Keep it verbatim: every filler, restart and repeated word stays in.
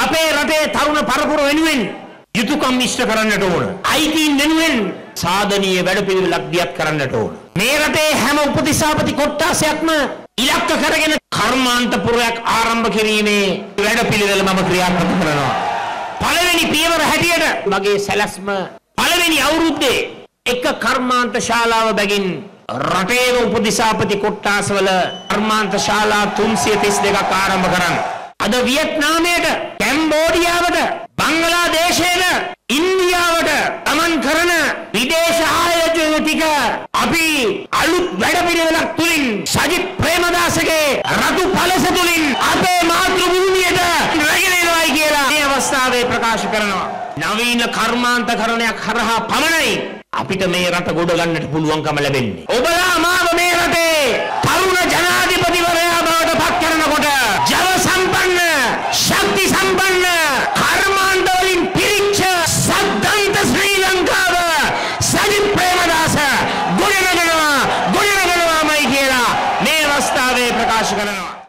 අපේ රටේ තරුණ පරපුර වෙනුවෙන් යුතුයකම් ඉෂ්ට කරන්නට ඕන. අයිතීන් වෙනුවෙන් සාධනීය වැඩපිළිවෙලක් දියත් කරන්නට ඕන. මේ රටේ හැම උපතිසාපති කොට්ටාසයක්ම ඉලක්ක කරගෙන කර්මාන්තපුරයක් ආරම්භ කිරීමේ වැඩපිළිවෙල මම ක්‍රියාත්මක කරනවා. පළවෙනි පියවර හැටියට මගේ සැලැස්ම පළවෙනි අවුරුද්දේ එක කර්මාන්ත ශාලාව බැගින් රටේම උපතිසාපති කොට්ටාසවල කර්මාන්ත ශාලා තුන්සිය තිස් දෙකක් ආරම්භ කරන්න. අද වියට්නාමයට, කැම්බෝඩියාවට, බංගලාදේශයට, ඉන්දියාවට ගමන් කරන විදේශ ආයෝජන ටික අපි අලුත් වැඩපිළිවෙලක් තුලින් සජිත් ප්‍රේමදාසගේ රතු පළස තුලින් අපේ මාතෘ භූමියට රැගෙන එනවායි කියලා මේ අවස්ථාවේ ප්‍රකාශ කරනවා. නවීන කර්මාන්තකරණයක් හරහා පමණයි අපිට මේ රට ගොඩ ගන්නට පුළුවන්කම ලැබෙන්නේ. ඔබලා මාව මේ රටේ තරුණ ජනාධිපතිවරයා බවට පත් කරනකොට ජව සම්පන්න, ශක්ති සම්පන්න, කර්මාන්ත වලින් පිරිච්ච සද්දන්ත ශ්‍රී ලංකාව සජිත් ප්‍රේමදාස ගොඩනගනවා ගොඩනගනවාමයි කියලා මේ අවස්ථාවේ ප්‍රකාශ කරනවා.